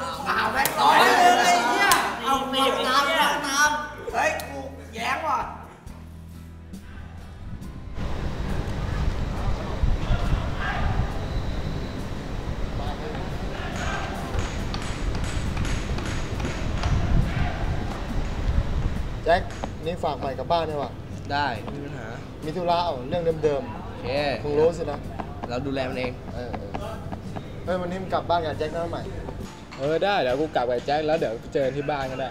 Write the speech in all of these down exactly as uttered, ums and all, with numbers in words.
เอาแม่งต่อยเลยไอ้เหี้ยเอาเปียกน้ำน้ำน้ำเฮ้ยกูแย้งว่ะแจ็คนี่ฝากใหม่กับบ้านได้ป่ะได้ไม่มีปัญหามีธุระเอาเรื่องเดิมๆโอเคคงรู้สินะเราดูแลมันเองเออเฮ้ยวันนี้มึงกลับบ้านกับแจ็คได้ไหมเออได้เดี๋ยวกูกลับกับแจ็คแล้วเดี๋ยวเจอที่บ้านก็ได้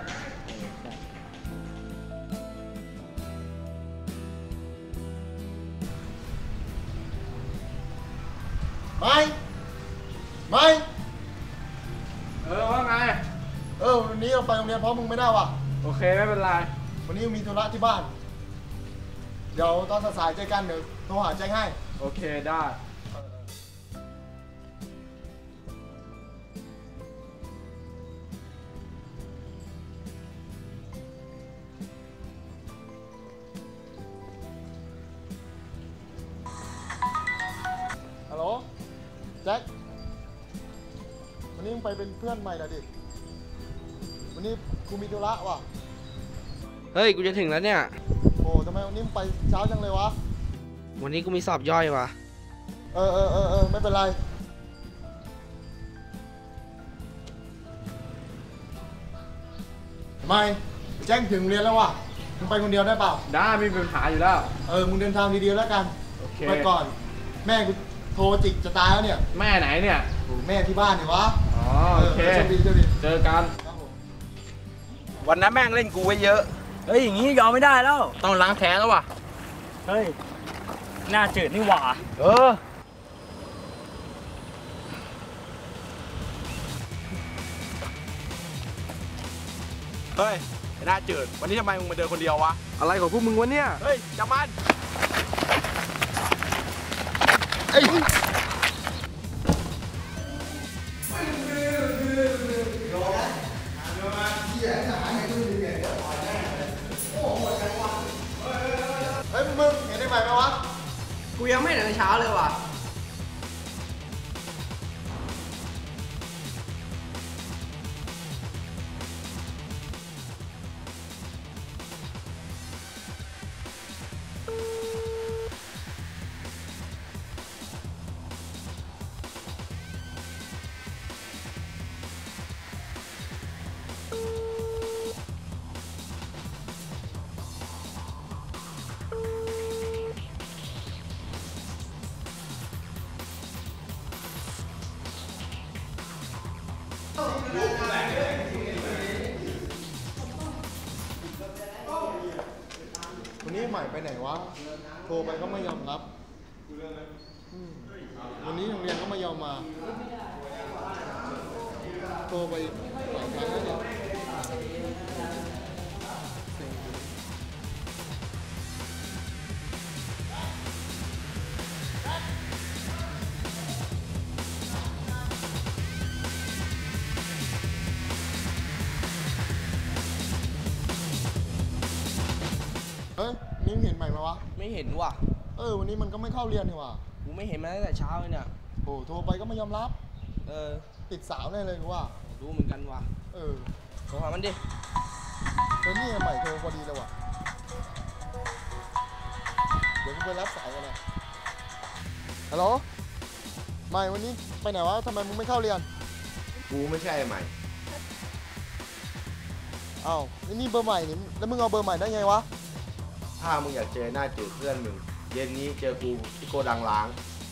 ไม่ไม่เออว่าไงเออวันนี้เราไปโรงเรียนเพราะมึงไม่ได้ว่ะโอเคไม่เป็นไรวันนี้มีธุระที่บ้านเดี๋ยวตอนสายๆเจอกันเดี๋ยวโทรหาแจ็คให้โอเคได้ฮัลโหลแจ็ควันนี้มึงไปเป็นเพื่อนใหม่หน่อยดิวันนี้กูมีธุระว่ะเฮ้ยกูจะถึงแล้วเนี่ยโอ้ทำไมวันนี้มึงไปเช้าจังเลยวะวันนี้กูมีสอบย่อยว่ะเออเออเออเออไม่เป็นไรไม่แจ้งถึงเรียนแล้วว่ะมึงไปคนเดียวได้เปล่าได้ไม่มีปัญหาอยู่แล้วเออมึงเดินทางดีๆแล้วกันโอเคไปก่อนแม่กูโทรจิกจะตายแล้วเนี่ยแม่ไหนเนี่ยแม่ที่บ้านเนี่ยวะอ๋อโอเคเจอกันวันนั้นแม่งเล่นกูไว้เยอะเฮ้ยอย่างงี้ยอมไม่ได้แล้วต้องล้างแค้นแล้วว่ะเฮ้ยหน้าจืดนี่หว่าเออเฮ้ยหน้าจืดวันนี้ทำไมมึงมาเดินคนเดียววะอะไรของพวกมึงวะเนี่ยเฮ้ยจับมันเอ้ยเฮ้ยมึงเห็นได้ไหมไหมวะกูยังไม่เห็นในเช้าเลยว่ะวันนี้ใหม่ไปไหนวะโทรไปก็ไม่ยอมรับวันนี้โรงเรียนก็ไม่ยอมมาโทรไปหลายครั้งแล้วเนี่ยเฮ้ยนี่เห็นใหม่ไหมวะไม่เห็นว่ะเออวันนี้มันก็ไม่เข้าเรียนนี่ว่ะกูไม่เห็นมาตั้งแต่เช้าเลยเนี่ยโอ้โทรไปก็ไม่ยอมรับเออติดสาวแน่เลยกูว่ารู้เหมือนกันว่ะเออโทรหามันดิเฮ้ยนี่ใหม่โทรพอดีเลยว่ะเดี๋ยวกูไปรับสายกันเลยฮัลโหลใหม่วันนี้ไปไหนวะทำไมมึงไม่เข้าเรียนกูไม่ใช่ใหม่อ้าวนี่เบอร์ใหม่นี่แล้วมึงเอาเบอร์ใหม่ได้ไงวะถ้ามึงอยากเจอหน้าจืดเพื่อนมึงเย็นนี้เจอกูที่โกดังล้าง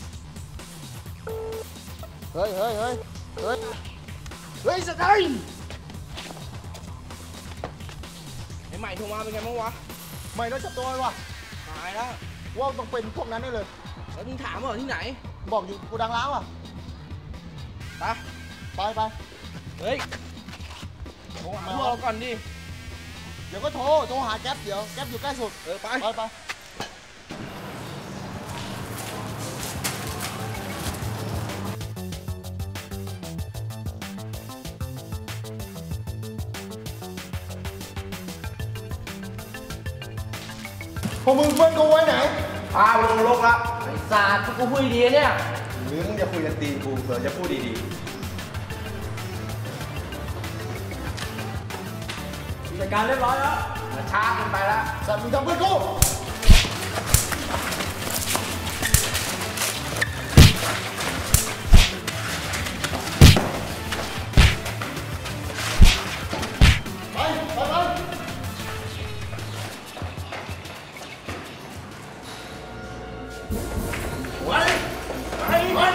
เฮ้ยเฮ้ยเฮ้ยเฮ้ยเฮ้ยสกายไอ้ใหม่โทรมาเป็นไงบ้างวะใหม่แล้วจับตัววะหายแล้วว่าต้องเป็นพวกนั้นได้เลยแล้วมึงถามว่าที่ไหนบอกอยู่โกดังล้างว่ะไปไปไปเฮ้ยโทรหาพวกเราก่อนดิเดี๋ยวก็โทรโทรหาแก๊ปเดี๋ยวแก๊ปอยู่ใกล้สุดเออไปไปไปพวกมึงเพื่อนกูไว้ไหนพาลงโลกละไอ้ศาสตร์กูคุยดีเนี่ยหรือมึงจะคุยกันตีกูเผื่อจะพูดดีๆจัดการเรียบร้อยแล้วช้าเกินไปแล้วสัตว์มึงทำเพื่อนกูไปไปไปไปไป